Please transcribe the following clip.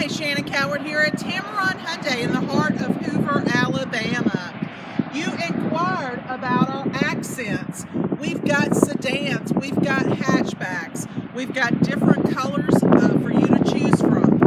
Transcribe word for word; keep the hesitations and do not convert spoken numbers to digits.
Hi, Shannon Coward here at Tamarron Hyundai in the heart of Hoover, Alabama. You inquired about our accents. We've got sedans, we've got hatchbacks, we've got different colors uh, for you to choose from.